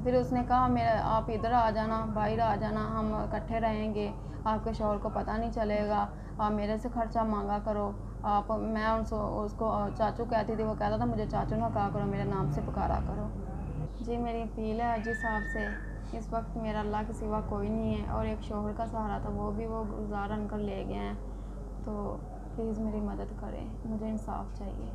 फिर उसने कहा मेरा आप इधर आ जाना, बाहर आ जाना, हम इकट्ठे रहेंगे, आपके शौहर को पता नहीं चलेगा, आप मेरे से खर्चा मांगा करो। आप मैं उसको चाचू कहती थी, वो कहता था मुझे चाचू ना कहा करो, मेरे नाम से पुकारा करो। जी मेरी अपील है जी साहब से, इस वक्त मेरा अल्लाह के सिवा कोई नहीं है और एक शौहर का सहारा था, वो भी वो गुजारन कर ले गए हैं, तो प्लीज़ मेरी मदद करें, मुझे इंसाफ चाहिए।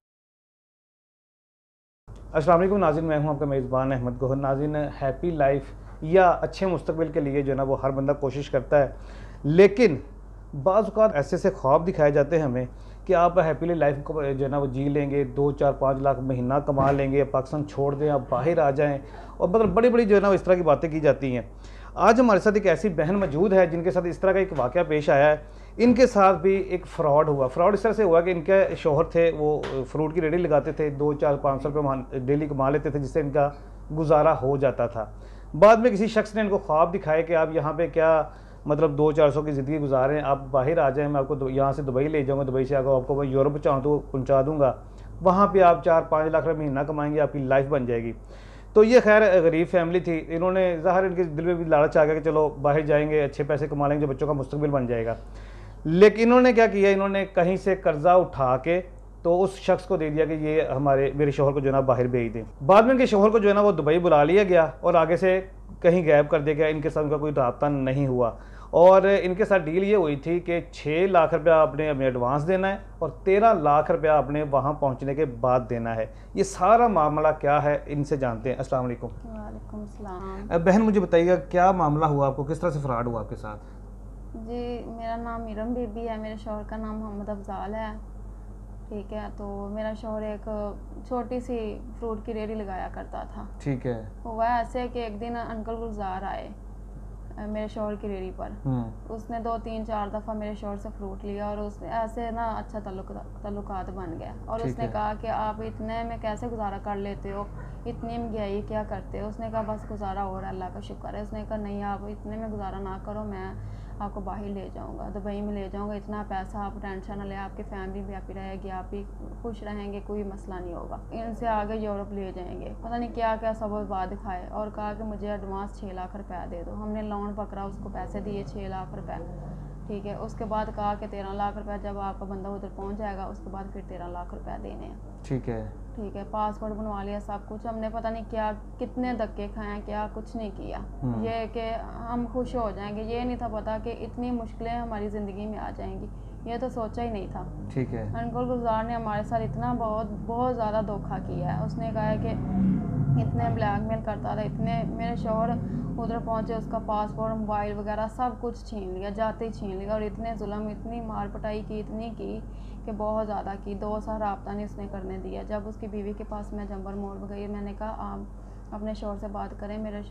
अस्सलाम वालेकुम नाज़रीन, मैं हूं आपका मेज़बान अहमद गौहर। नाज़रीन, हैप्पी लाइफ या अच्छे मुस्तकबिल के लिए जो है ना वो हर बंदा कोशिश करता है, लेकिन बाज़ औक़ात ऐसे ऐसे ख्वाब दिखाए जाते हैं हमें कि आप हैप्पीली लाइफ को जो है ना वो जी लेंगे, 2 4 5 लाख महीना कमा लेंगे, पाकिस्तान छोड़ दें, आप बाहर आ जाएँ, और मतलब बड़ी बड़ी जो है ना इस तरह की बातें की जाती हैं। आज हमारे साथ एक ऐसी बहन मौजूद है जिनके साथ इस तरह का एक वाक़या पेश आया है। इनके साथ भी एक फ्रॉड हुआ। फ्रॉड इस तरह से हुआ कि इनके शौहर थे, वो फ्रूट की रेडी लगाते थे, 2 4 500 रुपये डेली कमा लेते थे, जिससे इनका गुजारा हो जाता था। बाद में किसी शख्स ने इनको ख्वाब दिखाए कि आप यहाँ पे क्या मतलब 2 400 की ज़िंदगी गुजार रहे हैं, आप बाहर आ जाएँ, मैं आपको यहाँ से दुबई ले जाऊँगा, दुबई से आपको मैं यूरोप पहुँचा दूँगा, वहाँ पे आप 4 5 लाख रुपये महीना कमाएँगे, आपकी लाइफ बन जाएगी। तो ये खैर गरीब फैमिली थी, इन्होंने ज़ाहिर इनके दिल में भी लालच आ गया कि चलो बाहर जाएंगे, अच्छे पैसे कमा लेंगे, जो बच्चों का मुस्तकबिल बन जाएगा। लेकिन इन्होंने क्या किया, इन्होंने कहीं से कर्जा उठा के तो उस शख्स को दे दिया कि ये मेरे शौहर को जो है ना बाहर भेज दें। बाद में इनके शौहर को जो है ना वो दुबई बुला लिया गया और आगे से कहीं गायब कर दिया गया, इनके साथ उनका कोई रब्ता नहीं हुआ। और इनके साथ डील ये हुई थी कि 6 लाख रुपया आपने हमें एडवांस देना है और 13 लाख रुपया आपने वहाँ पहुँचने के बाद देना है। ये सारा मामला क्या है, इनसे जानते हैं। अस्सलाम वालेकुम। वालेकुम सलाम। बहन मुझे बताइएगा क्या मामला हुआ, आपको किस तरह से फ्रॉड हुआ आपके साथ? जी मेरा नाम मीरम बीबी है, मेरे शौहर का नाम मोहम्मद अफजाल है। ठीक है, तो मेरा शौहर एक छोटी सी फ्रूट की रेहड़ी लगाया करता था। ठीक है। हुआ ऐसे कि एक दिन अंकल गुलजार आए मेरे शौहर की रेहड़ी पर। उसने 2 3 4 दफ़ा मेरे शौहर से फ्रूट लिया और उसने ऐसे ना अच्छा तल्लुकात बन गया। और उसने कहा कि आप इतने में कैसे गुजारा कर लेते हो, इतनी महंगाई क्या करते हो। उसने कहा बस गुजारा हो रहा है, अल्लाह का शुक्र है। उसने कहा नहीं, आप इतने में गुजारा ना करो, मैं आपको बाहर ले जाऊंगा, दुबई में ले जाऊंगा, इतना पैसा आप टेंशन ना ले, आपकी फैमिली भी हैप्पी रहेगी, आप भी खुश रहेंगे, कोई मसला नहीं होगा। इनसे आगे यूरोप ले जाएंगे, पता नहीं क्या क्या सबब बात दिखाए। और कहा कि मुझे एडवांस 6 लाख रुपया दे दो। हमने लोन पकड़ा, उसको पैसे दिए 6 लाख रुपए। ठीक है, उसके बाद कहा कि 13 लाख रुपया जब आपका बंदा उधर पहुंच जाएगा उसके बाद फिर 13 लाख रुपया देने हैं। ठीक है। ठीक है, पासपोर्ट बनवा लिया, सब कुछ हमने, पता नहीं क्या कितने धक्के खाए, क्या कुछ नहीं किया। ये कि हम खुश हो जाएंगे, ये नहीं था पता कि इतनी मुश्किलें हमारी ज़िंदगी में आ जाएंगी, ये तो सोचा ही नहीं था। ठीक है। अंकल गुलजार ने हमारे साथ इतना बहुत ज़्यादा धोखा किया है। उसने कहा है कि इतने ब्लैकमेल करता था, इतने, मेरे शौहर उधर पहुंचे, उसका पासपोर्ट, मोबाइल वगैरह सब कुछ छीन लिया, जाते ही छीन लिया। और इतने जुल्म, इतनी मार पिटाई की, इतनी की कि बहुत ज़्यादा की। 2 साल रब्ता नहीं उसने करने दिया। जब उसकी बीवी के पास मैं जंबर मोड़ में गई, मैंने कहा आप अपने शौहर से बात करें, मेरा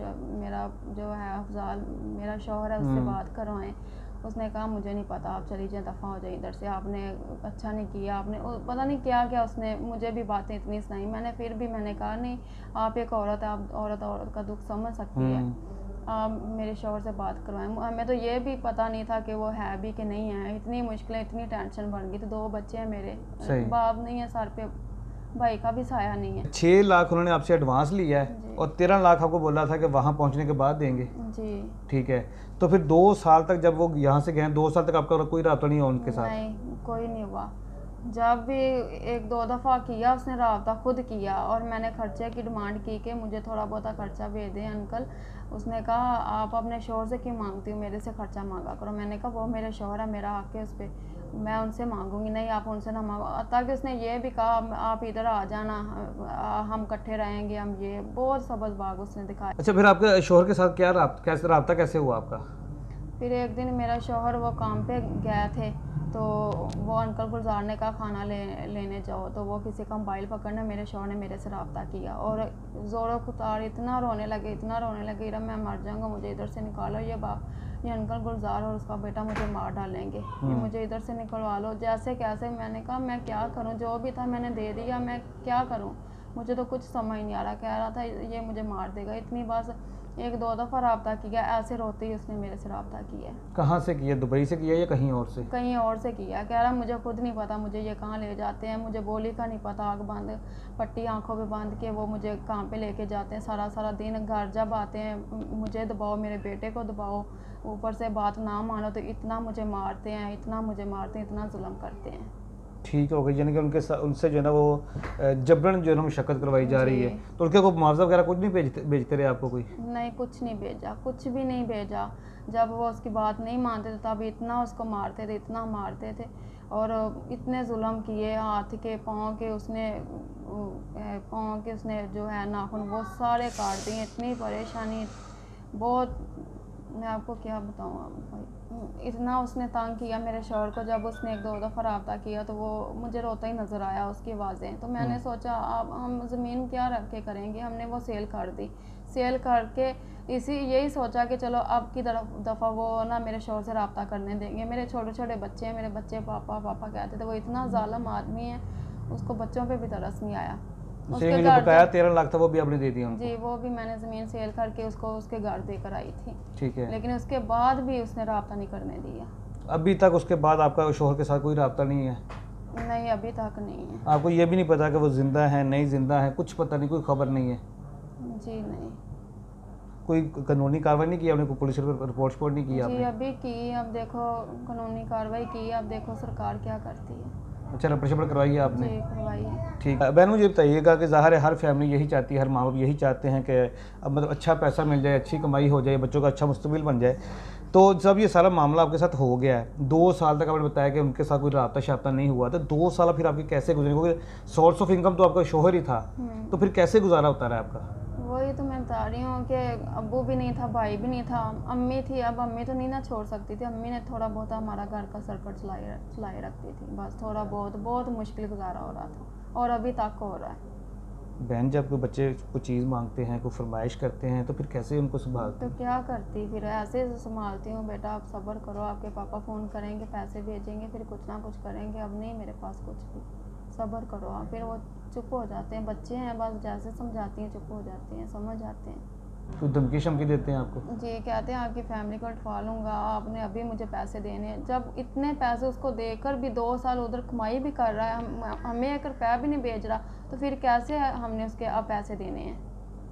जो है अफजाल मेरा शौहर है, उससे बात करवाएं। उसने कहा मुझे नहीं पता, आप चली जाए, दफ़ा हो जाए इधर से, आपने अच्छा नहीं किया, आपने पता नहीं क्या क्या उसने मुझे भी बातें इतनी सुनाई। मैंने कहा नहीं, आप एक औरत है, आप औरत का दुख समझ सकती है, आप मेरे शौहर से बात करवाएं। हमें तो ये भी पता नहीं था कि वो है भी कि नहीं है। इतनी मुश्किलें, इतनी टेंशन बन गई। तो 2 बच्चे हैं मेरे, बाप नहीं है सर पे, भाई का भी साया नहीं है। 6 लाख उन्होंने आपसे एडवांस लिया है और 13 लाख आपको बोला था कि वहाँ पहुँचने के बाद देंगे। जी ठीक है, तो फिर 2 साल तक जब वो यहाँ से गए, 2 साल तक आपका कोई रब्ता नहीं हुआ उनके साथ? नहीं, कोई नहीं हुआ। जब भी 1 2 दफ़ा किया उसने, रब्ता खुद किया, और मैंने खर्चे की डिमांड की कि मुझे थोड़ा बहुत खर्चा भेज दें अंकल। उसने कहा आप अपने शौहर से क्यों मांगती हो, मेरे से खर्चा मांगा करो। मैंने कहा वो मेरे शौहर है, मेरा हक है उस पर, मैं उनसे मांगूंगी नहीं, आप उनसे ना मांगो। ताकि उसने ये भी कहा आप इधर आ जाना, हम इकट्ठे रहेंगे, हम ये बहुत सबज बाग उसने दिखाया। अच्छा, फिर आपके शौहर के साथ क्या रब्ता कैसे हुआ आपका? फिर एक दिन मेरा शौहर वो काम पे गए थे, तो वो अंकल गुलजार ने कहा खाना लेने जाओ, तो वो किसी का मोबाइल पकड़ने, मेरे शौहर ने मेरे से रब्ता किया और ज़ोरों खुतार इतना रोने लगे, मैं मर जाऊँगा, मुझे इधर से निकालो, ये अंकल गुलजार और उसका बेटा मुझे मार डालेंगे, ये मुझे इधर से निकलवा लो, जैसे कैसे। मैंने कहा मैं क्या करूं, जो भी था मैंने दे दिया, मैं क्या करूं। मुझे तो कुछ समझ नहीं आ रहा। कह रहा था ये मुझे मार देगा। इतनी बस 1-2 दफ़ा रब्ता किया, ऐसे रोते ही उसने मेरे से रब्ता किया। कहाँ से किया, दुबई से किया या कहीं और से? कहीं और से किया। कह रहा मुझे खुद नहीं पता मुझे ये कहाँ ले जाते हैं, मुझे बोली का नहीं पता। आँख बंद, पट्टी आंखों पे बांध के वो मुझे कहाँ पे लेके जाते हैं सारा सारा दिन। घर जब आते हैं मुझे दबाओ, मेरे बेटे को दबाओ, ऊपर से बात ना मानो तो इतना मुझे मारते हैं, इतना मुझे मारते हैं, इतना जुल्म करते हैं। ठीक हो गई, यानी कि उनके साथ उनसे जो है ना वो जबरन जो है ना मुशक्कत करवाई जा रही है। तो उनके को मुआवजा वगैरह कुछ नहीं भेजते रहे आपको कोई? नहीं, कुछ नहीं भेजा, कुछ भी नहीं भेजा। जब वो उसकी बात नहीं मानते थे तब इतना उसको मारते थे, इतना मारते थे और इतने जुल्म किए। हाथ के पाँव के उसने जो है नाखून वो सारे काट दिए। इतनी परेशानी, बहुत, मैं आपको क्या बताऊँ भाई, इतना उसने तंग किया मेरे शौहर को। जब उसने 1-2 दफ़ा रब्ता किया तो वो मुझे रोता ही नज़र आया, उसकी आवाज़ें। तो मैंने सोचा अब हम ज़मीन क्या रख के करेंगे। हमने वो सेल कर दी। सेल करके यही सोचा कि चलो अब की दफ़ा वो ना मेरे शौहर से रब्ता करने देंगे। मेरे छोटे छोटे बच्चे हैं, मेरे बच्चे पापा पापा कहते थे। वो इतना ज़ालिम आदमी है, उसको बच्चों पे भी तरस नहीं आया। उसके जो बकाया 13 लाख था वो भी आपने दे दिया उनको? जी, वो भी मैंने ज़मीन सेल करके उसको उसके घर देकर आई थी। ठीक है। लेकिन उसके बाद भी उसने रब्ता नहीं करने दिया। अभी तक उसके बाद आपका शौहर के साथ कोई रब्ता नहीं है? नहीं, अभी तक नहीं है। आपको ये भी नहीं पता कि वो ज़िंदा है नहीं ज़िंदा है? कुछ पता नहीं, कोई खबर नहीं है? जी नहीं। कोई कानूनी कार्रवाई नहीं की आपने? कोई पुलिस रिपोर्ट नहीं की जी आपने? अभी की, अब देखो कानूनी कार्रवाई की, अब देखो सरकार क्या करती है। अच्छा, रिपोर्ट करवाई है आपने? जी करवाई है। ठीक है। बहन मुझे बताइएगा कि ज़ाहिर है हर फैमिली यही चाहती है, हर माँ बाप यही चाहते हैं कि अब मतलब अच्छा पैसा मिल जाए, अच्छी कमाई हो जाए, बच्चों का अच्छा मुस्तकबिल बन जाए। तो जब ये सारा मामला आपके साथ हो गया है, 2 साल तक आपने बताया कि उनके साथ कोई रब्ता शाब्ता नहीं हुआ, तो 2 साल फिर आपके कैसे गुजरे? क्योंकि सोर्स ऑफ इनकम तो आपका शौहर ही था, तो फिर कैसे गुजारा होता रहा आपका? वही तो मैं बता रही हूँ कि अब्बू भी नहीं था, भाई भी नहीं था, अम्मी थी। अब अम्मी तो नहीं ना छोड़ सकती थी। अम्मी ने थोड़ा बहुत हमारा घर का सर्कट चलाए रखती थी, बस थोड़ा बहुत। बहुत मुश्किल गुजारा हो रहा था और अभी तक हो रहा है। बहन जब कोई बच्चे कोई चीज़ मांगते हैं, कोई फरमाइश करते हैं, तो फिर कैसे उनको संभालते तो हैं? क्या करती, फिर ऐसे संभालती हूँ। बेटा आप सब्र करो, आपके पापा फ़ोन करेंगे, पैसे भेजेंगे, फिर कुछ ना कुछ करेंगे। अब नहीं मेरे पास कुछ भी, सब्र करो आप। फिर वो चुप हो जाते हैं, बच्चे हैं, बस जैसे समझाती हैं चुप हो जाते हैं, समझ जाते हैं। तो धमकी शमकी देते हैं आपको? जी, कहते हैं आपकी फैमिली को उठवा लूँगा, आपने अभी मुझे पैसे देने हैं। जब इतने पैसे उसको देकर भी 2 साल उधर कमाई भी कर रहा है, हमें 1 रुपया भी नहीं भेज रहा, तो फिर कैसे हमने उसके अब पैसे देने हैं?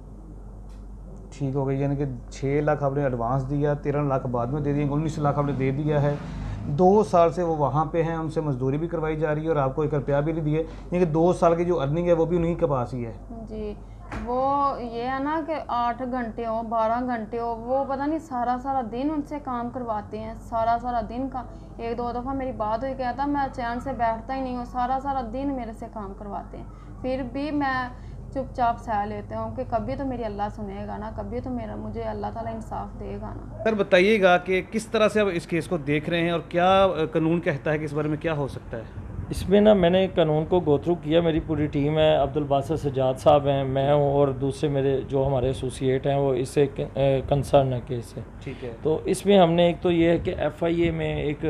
ठीक हो गई, यानी कि 6 लाख आपने एडवांस दिया, 13 लाख बाद में दे दिए, 19 लाख आपने दे दिया है। 2 साल से वो वहाँ पे हैं, उनसे मजदूरी भी करवाई जा रही है और आपको 1 रुपया भी नहीं दिए, यानी कि 2 साल की जो अर्निंग है वो भी उन्हीं के पास ही है। जी, वो ये है ना कि 8 घंटे हो, 12 घंटे हो, वो पता नहीं सारा सारा दिन उनसे काम करवाते हैं, सारा सारा दिन का। 1-2 दफ़ा मेरी बात हुई, कहता मैं चैन से बैठता ही नहीं हूँ, सारा सारा दिन मेरे से काम करवाते हैं। फिर भी मैं चुपचाप सह लेते हूँ कि कभी तो मेरी अल्लाह सुनेगा ना, कभी तो मुझे अल्लाह ताला इंसाफ देगा ना। सर बताइएगा कि किस तरह से आप इस केस को देख रहे हैं और क्या कानून कहता है कि इस बारे में क्या हो सकता है? इसमें ना मैंने कानून को गो थ्रू किया, मेरी पूरी टीम है, अब्दुल बासित सज्जाद साहब हैं, मैं हूँ और दूसरे मेरे जो हमारे एसोसिएट हैं वो इससे कंसर्न है केस से। ठीक है। तो इसमें हमने एक तो ये है कि FIA में एक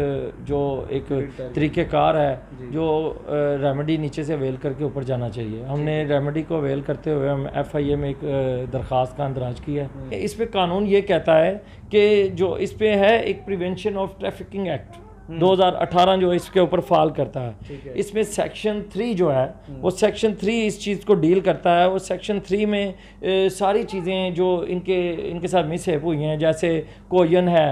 तरीक़ेकार है जो रेमेडी नीचे से अवेल करके ऊपर जाना चाहिए। हमने रेमेडी को अवेल करते हुए हम FIA में एक दरख्वास्त का इंदराज किया है। इस पर कानून ये कहता है कि जो इस पर है एक प्रिवेंशन ऑफ ट्रैफिकिंग एक्ट 2018 जो इसके ऊपर फाल करता है। इसमें सेक्शन 3 जो है वो सेक्शन 3 इस चीज़ को डील करता है। वो सेक्शन 3 में सारी चीज़ें जो इनके साथ मिसहेप हुई हैं, जैसे कोयन है,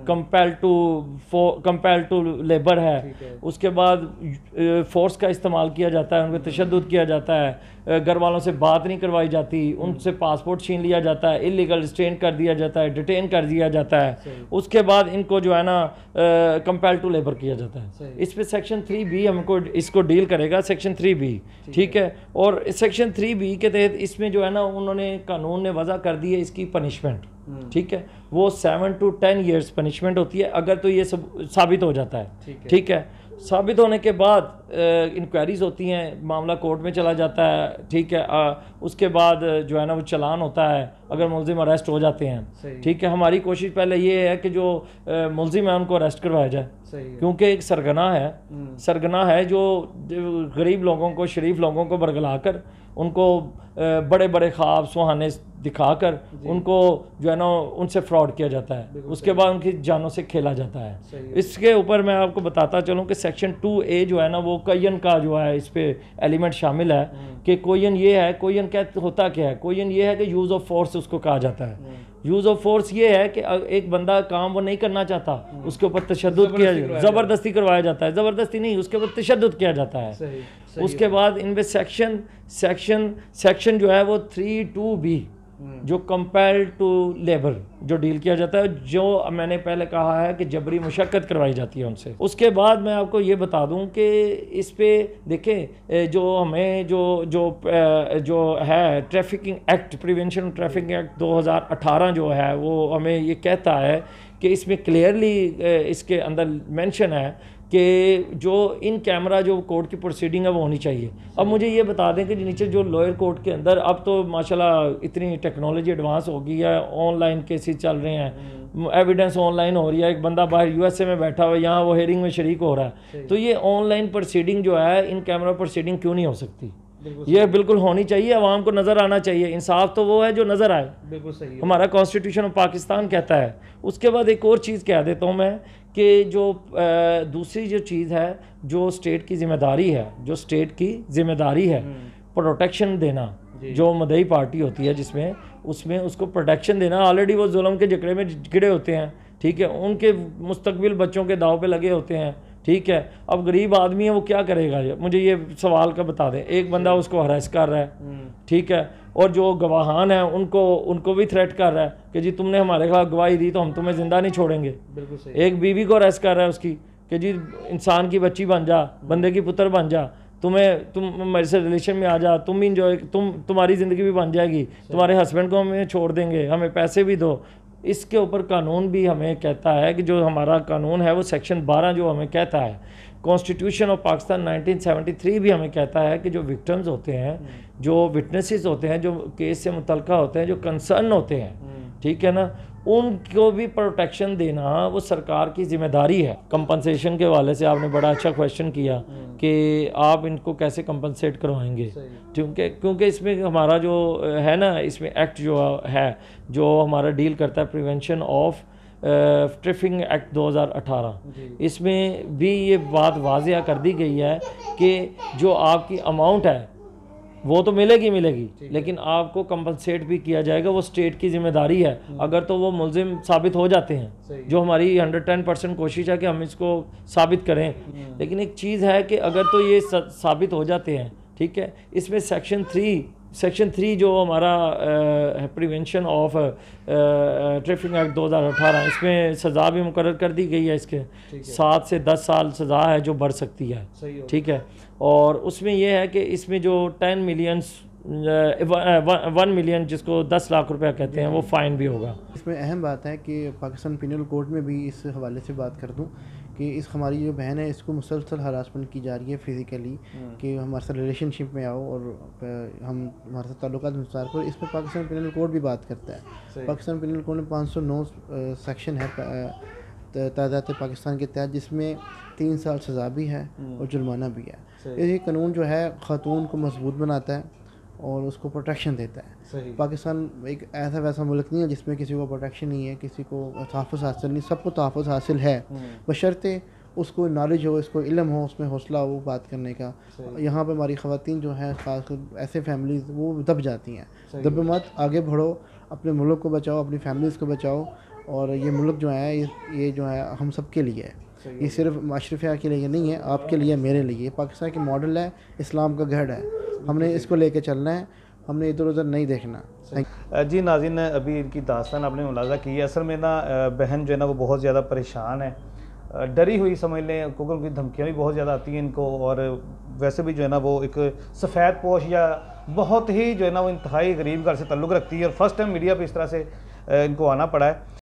कंपेल टू लेबर है, उसके बाद फोर्स का इस्तेमाल किया जाता है, उनको तशद्दुद किया जाता है, घर वालों से बात नहीं करवाई जाती, उनसे पासपोर्ट छीन लिया जाता है, इलीगल रिस्ट्रेन कर दिया जाता है, डिटेन कर दिया जाता है, उसके बाद इनको जो है ना कंपेल टू लेबर किया जाता है। इस पे सेक्शन 3B हमको इसको डील करेगा, सेक्शन 3B, ठीक है। और सेक्शन 3B के तहत इसमें जो है ना उन्होंने कानून ने वज़ा कर दी है इसकी पनिशमेंट, ठीक है, वो 7 to 10 years पनिशमेंट होती है अगर तो ये सब साबित हो जाता है, ठीक है। साबित होने के बाद इंक्वायरीज होती हैं, मामला कोर्ट में चला जाता है, ठीक है। उसके बाद जो है ना वो चालान होता है अगर मुलजिम अरेस्ट हो जाते हैं, ठीक है। हमारी कोशिश पहले ये है कि जो मुलजिम है उनको अरेस्ट करवाया जाए, क्योंकि एक सरगना है जो गरीब लोगों को, शरीफ लोगों को बरगला कर उनको बड़े बड़े ख्वाब सुहाने दिखाकर उनको जो है ना उनसे फ्रॉड किया जाता है, उसके बाद उनकी जानों से खेला जाता है। इसके ऊपर मैं आपको बताता चलूँ कि सेक्शन 2A जो है ना वो कोयन का जो है इस पे एलिमेंट शामिल है कि कोयन ये है, कोयन क्या होता क्या है, कोयन ये है कि यूज़ ऑफ फोर्स उसको कहा जाता है। यूज़ ऑफ फोर्स ये है कि एक बंदा काम वो नहीं करना चाहता, उसके ऊपर तशद्दुद किया, ज़बरदस्ती करवाया जाता है, ज़बरदस्ती नहीं, उसके ऊपर तशद्दुद किया जाता है। उसके बाद इनमें सेक्शन जो है वो 3(2)B जो कंपेल्ड टू लेबर जो डील किया जाता है, जो मैंने पहले कहा है कि जबरी मुशक्कत करवाई जाती है उनसे। उसके बाद मैं आपको ये बता दूं कि इस पे देखें जो हमें जो है trafficking act, prevention trafficking act 2018 जो है वो हमें ये कहता है कि इसमें क्लियरली इसके अंदर मेंशन है कि जो इन कैमरा जो कोर्ट की प्रोसीडिंग है वो होनी चाहिए। अब मुझे ये बता दें कि नीचे जो लोअर कोर्ट के अंदर अब तो माशाल्लाह इतनी टेक्नोलॉजी एडवांस हो गई है, ऑनलाइन केसेस चल रहे हैं, एविडेंस ऑनलाइन हो रही है, एक बंदा बाहर USA में बैठा हुआ है, यहाँ वो हेयरिंग में शरीक हो रहा है, तो ये ऑनलाइन प्रोसीडिंग जो है इन कैमरा प्रोसीडिंग क्यों नहीं हो सकती? ये बिल्कुल होनी चाहिए, अवाम को नज़र आना चाहिए। इंसाफ तो वो है जो नज़र आए, बिल्कुल सही है, हमारा कॉन्स्टिट्यूशन ऑफ पाकिस्तान कहता है। उसके बाद एक और चीज़ कह देता हूँ मैं कि जो दूसरी जो चीज़ है जो स्टेट की जिम्मेदारी है, प्रोटेक्शन देना, जो मदई पार्टी होती है जिसमें उसमें उसको प्रोटेक्शन देना। ऑलरेडी वो जुल्म के जकड़े में गिरे होते हैं, ठीक है, उनके मुस्तकबिल बच्चों के दाव पे लगे होते हैं, ठीक है। अब गरीब आदमी है वो क्या करेगा? मुझे ये सवाल का बता दें, एक बंदा उसको हरास कर रहा है, ठीक है, और जो गवाहान है उनको भी थ्रेट कर रहा है कि जी तुमने हमारे खिलाफ गवाही दी तो हम तुम्हें ज़िंदा नहीं छोड़ेंगे। बिल्कुल सही। एक बीवी को अरेस्ट कर रहा है उसकी कि जी इंसान की बच्ची बन जा, बंदे की पुत्र बन जा, तुम मेरे से रिलेशन में आ जा, तुम भी इंजॉय, तुम्हारी ज़िंदगी भी बन जाएगी, तुम्हारे हस्बैंड को हमें छोड़ देंगे, हमें पैसे भी दो। इसके ऊपर कानून भी हमें कहता है कि जो हमारा कानून है वो सेक्शन 12 जो हमें कहता है, कॉन्स्टिट्यूशन ऑफ पाकिस्तान 1973 भी हमें कहता है कि जो विक्टिम्स होते हैं, जो विटनेसेस होते हैं, जो केस से मुतल्लिका होते हैं, जो कंसर्न होते हैं, ठीक है ना, उनको भी प्रोटेक्शन देना वो सरकार की जिम्मेदारी है। कंपनसेशन के हवाले से आपने बड़ा अच्छा क्वेश्चन किया कि आप इनको कैसे कंपनसेट करवाएंगे, क्योंकि इसमें हमारा जो है ना, इसमें एक्ट जो है जो हमारा डील करता है प्रिवेंशन ऑफ ट्रैफिकिंग एक्ट 2018, इसमें भी ये बात वाज़िया कर दी गई है कि जो आपकी अमाउंट है वो तो मिलेगी, लेकिन आपको कंपनसेट भी किया जाएगा, वो स्टेट की जिम्मेदारी है अगर तो वो मुल्जिम साबित हो जाते हैं, जो हमारी 110% कोशिश है कि हम इसको साबित करें। लेकिन एक चीज़ है कि अगर तो ये साबित हो जाते हैं, ठीक है, इसमें सेक्शन 3 जो हमारा प्रिवेंशन ऑफ ट्रैफिकिंग एक्ट 2018, इसमें सज़ा भी मुकर्रर कर दी गई है, इसके 7 से 10 साल सज़ा है जो बढ़ सकती है, ठीक है। और उसमें यह है कि इसमें जो 10 मिलियन 1 मिलियन जिसको 10 लाख रुपया कहते हैं वो फ़ाइन भी होगा। इसमें अहम बात है कि पाकिस्तान पिनल कोड में भी इस हवाले से बात कर दूं कि हमारी जो बहन है इसको मुसलसल हरासमेंट की जा रही है फिज़िकली, कि हमारे साथ रिलेशनशिप में आओ और हम हमारे साथ ताल्लुकात विस्तार करो। इसमें पाकिस्तान पिनल कोड भी बात करता है। पाकिस्तान पिनल कोड में 509 सेक्शन है तादाद पाकिस्तान के तहत, जिसमें 3 साल सज़ा भी है और जुर्माना भी है। ये कानून जो है ख़ातून को मजबूत बनाता है और उसको प्रोटेक्शन देता है। पाकिस्तान एक ऐसा वैसा मुल्क नहीं है जिसमें किसी को प्रोटेक्शन नहीं है, किसी को तहफ़्फ़ुज़ हासिल नहीं, सबको तहफ़्फ़ुज़ हासिल है, बशर्ते उसको नॉलेज हो, इसको इल्म हो, उसमें हौसला हो बात करने का। यहाँ पे हमारी ख़वातीन जो हैं, ख़ासकर ऐसे फैमिलीज़ वो दब जाती हैं। दब मत, आगे बढ़ो, अपने मुल्क को बचाओ, अपनी फैमिलीज़ को बचाओ। और ये मुल्क जो है ये जो है हम सब के लिए है, ये सिर्फ अशरफिया के लिए नहीं है, आपके लिए, मेरे लिए। पाकिस्तान की मॉडल है, इस्लाम का गढ़ है, हमने इसको लेके चलना है, हमने इधर उधर नहीं देखना। जी नाज़रीन, अभी इनकी दास्तान आपने मुलाज़ा की है। असल में ना बहन जो है ना वो बहुत ज़्यादा परेशान है, डरी हुई समझ लें, क्योंकि उनकी धमकियाँ भी बहुत ज़्यादा आती हैं इनको, और वैसे भी जो है ना वो एक सफ़ेद पोश या बहुत ही जो है ना वो इंतहाई गरीब घर से ताल्लुक़ रखती है, और फर्स्ट टाइम मीडिया पे इस तरह से इनको आना पड़ा है।